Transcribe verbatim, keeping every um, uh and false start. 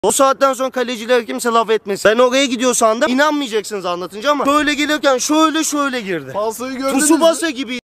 O saatten sonra kaleciler kimse laf etmesin. Ben oraya gidiyor sandım. İnanmayacaksınız anlatınca ama böyle gelirken şöyle şöyle girdi. Falsoyu gördünüz mü? Tsubasa gibi.